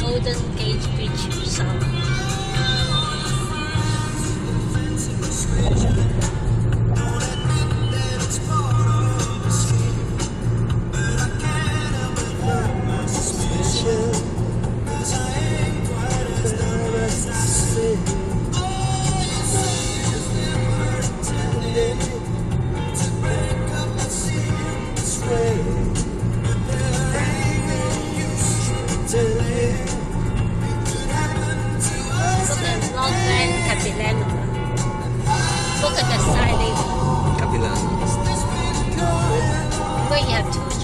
Golden Gate Beach Resort. Look at North Van Capilano. Look at the side. Capilano. Where you have two